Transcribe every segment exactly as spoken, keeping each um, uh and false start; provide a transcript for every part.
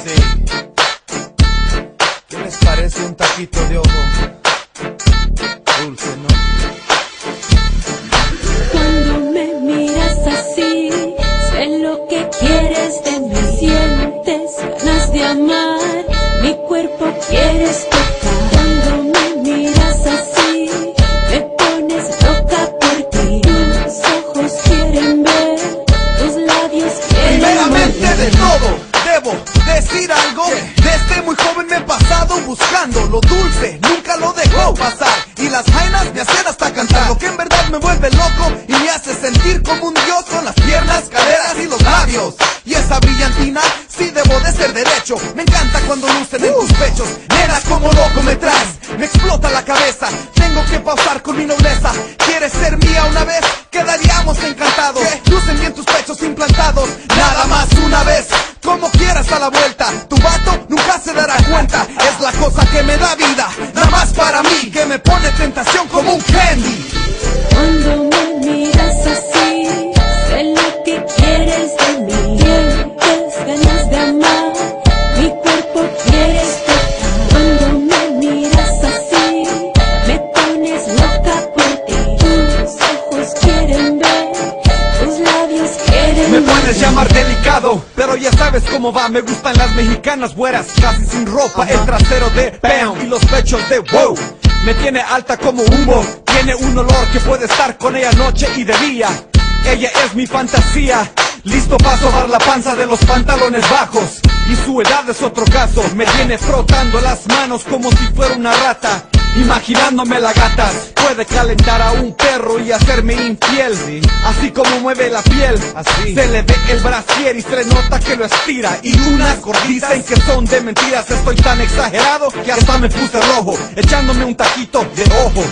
Sí. ¿Qué les parece un taquito de ojo? Dulce, ¿no? Cuando me miras así, sé lo que quieres de mí. Sientes ganas de amar, mi cuerpo quieres tocar. Cuando me miras así, me pones loca por ti. Tus ojos quieren ver, tus labios quieren Primeramente morder. de todo, debo decir algo. Desde muy joven me he pasado buscando lo dulce, nunca lo dejo pasar. Y las jainas me hacen hasta cantar, lo que en verdad me vuelve loco y me hace sentir como un dios con las piernas, caderas y los labios. Y esa brillantina, sí debo de ser derecho. Me encanta cuando lucen en tus pechos. Nena, como loco me traes, me explota la cabeza. Tengo que pausar con mi nobleza. ¿Quieres ser mía una vez? Quedaríamos encantados. Lucen bien tus pechos implantados. Nada más una vez, como quieras a la vuelta. Tu vato nunca se dará cuenta. Es la cosa que me da vida, nada más para mí, que me pone tentación como un candy. Cuando me miras así, sé lo que quieres de mí. Sientes ganas de amar, mi cuerpo quieres tocar. Cuando me miras así, me pones loca por ti. Tus ojos quieren ver, tus labios quieren Me morder. puedes llamar delicado, pero ya sabes cómo va. Me gustan las mexicanas güeras, casi sin ropa. El trasero de bam y los pechos de wow. Me tiene alta como humo, tiene un olor que puede estar con ella noche y de día. Ella es mi fantasía, listo para sobar la panza de los pantalones bajos. Y su edad es otro caso, me tiene frotando las manos como si fuera una rata. Imaginándome la gata, puede calentar a un perro y hacerme infiel. Sí. Así como mueve la piel, Así. se le ve el brasier y se le nota que lo estira. Y unas dicen que son de mentiras. Estoy tan exagerado que hasta me puse rojo, echándome un taquito de ojo.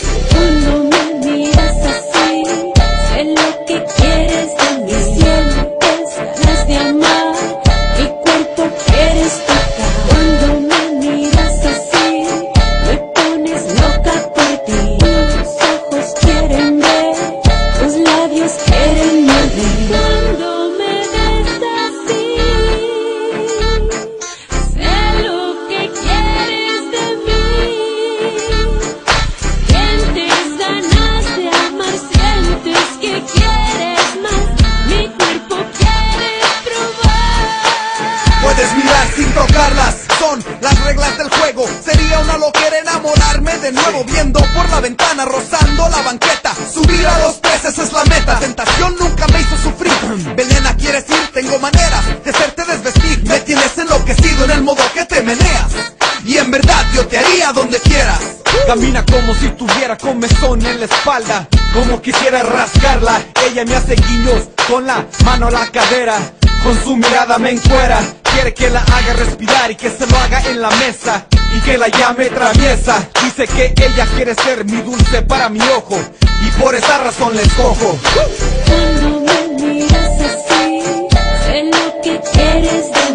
Cuando me miras así, sé lo que quieres de mí. Sientes ganas de amar, mi cuerpo quieres tocar. Cuando me miras así, me pones loca por ti. Tus ojos quieren ver, tus labios quieren morder. Cuando me ves así, sé lo que quieres de mí. Sientes ganas de amar, sientes que quieres más, mi cuerpo quiere probar. Puedes mirar sin tocarlas, son las reglas del juego. Sería una loquera enamorarme de nuevo, viendo por la ventana, rozando la banqueta. Subir a los peces es la meta, tentación nunca me hizo sufrir. Venena, ¿quieres ir? Tengo maneras de hacerte desvestir. Me tienes enloquecido en el modo que te meneas, y en verdad yo te haría donde quieras. Camina como si tuviera comezón en la espalda, como quisiera rascarla. Ella me hace guiños con la mano a la cadera, con su mirada me encuera. Quiere que la haga respirar y que se lo haga en la mesa, y que la llame traviesa. Dice que ella quiere ser mi dulce para mi ojo, y por esa razón la escojo. Cuando me miras así, sé lo que quieres de